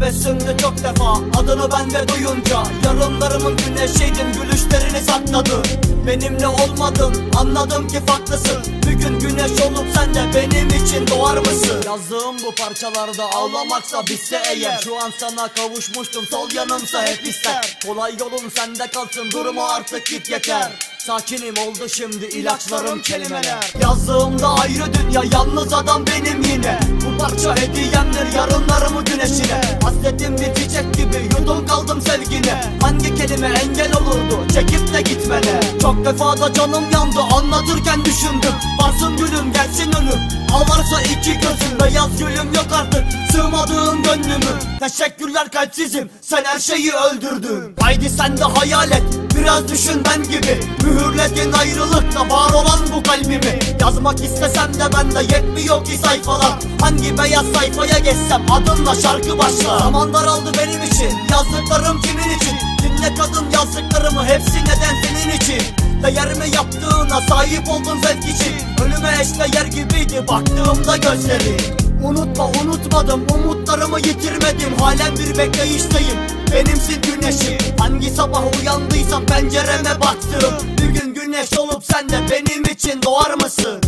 tebessümlü çok defa adını bende duyunca. Yarınlarımın güneşiydin, gülüşlerini sakladın. Benimle olmadın, anladım ki farklısın. Bir gün güneş olup sen de benim için doğar mısın? Yazdığım bu parçalarda ağlamaksa bitse eğer, şu an sana kavuşmuştum, sol yanımsa hep ister. Kolay yolun sende kalsın, durumu artık git yeter. Sakinim oldu şimdi ilaçlarım kelimeler. Yazdığımda ayrı dünya, yalnız adam benim yine. Bu parça hediyemdir yarınlarımı güneşine. Hasretim bir çiçek gibi yudum kaldım sevgine. Hangi kelime engel olurdu çekip de gitmene? Çok defada canım yandı anlatırken düşündüm. Varsın gülüm gelsin ölüm, ağlarsa iki gözüm. Beyaz gülüm yok artık sığmadığın gönlümü. Teşekkürler kalpsizim, sen her şeyi öldürdün. Haydi sen de hayal et, biraz düşün ben gibi. Mühürledin ayrılıkla var olan bu kalbimi. Yazmak istesem de bende yetmiyor ki sayfalar. Hangi beyaz sayfaya geçsem adınla şarkı başlar. Zaman daraldı benim için, yazdıklarım kimin için? Dinle kadın yazdıklarımı, hepsi neden senin için? Değer mi yaptığına, sahip oldun zevk için? Ölüme eşdeğer gibiydi baktığımda gözleri. Unutma unutmadım, umutlarımı yitirmedim. Halen bir bekleyişteyim, benimsin güneşim. Hangi sabah uyandıysam pencereme baktım. Bir gün güneş olup sen de benim için doğar mısın?